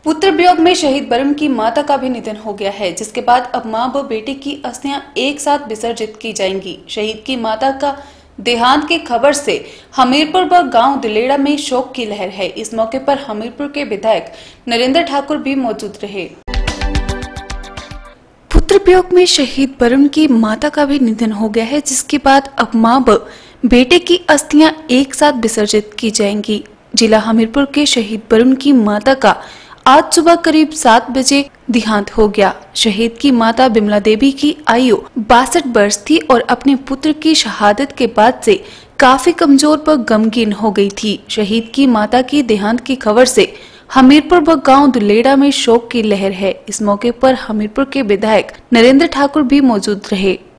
पुत्र वियोग में शहीद बरुण की माता का भी निधन हो गया है, जिसके बाद अब मां व बेटे की अस्थियां एक साथ विसर्जित की जाएंगी। शहीद की माता का देहांत की खबर से हमीरपुर व गांव दिलेड़ा में शोक की लहर है। इस मौके पर हमीरपुर के विधायक नरेंद्र ठाकुर भी मौजूद रहे। पुत्र वियोग में शहीद बरुण की माता का भी निधन हो गया है, जिसके बाद अब मां व बेटे की अस्थियां एक साथ विसर्जित की जाएंगी। जिला हमीरपुर के शहीद बरुण की माता का आज सुबह करीब 7 बजे देहांत हो गया। शहीद की माता बिमला देवी की आयु 62 वर्ष थी और अपने पुत्र की शहादत के बाद से काफी कमजोर व गमगीन हो गई थी। शहीद की माता की देहांत की खबर से हमीरपुर व गांव दुलेड़ा में शोक की लहर है। इस मौके पर हमीरपुर के विधायक नरेंद्र ठाकुर भी मौजूद रहे।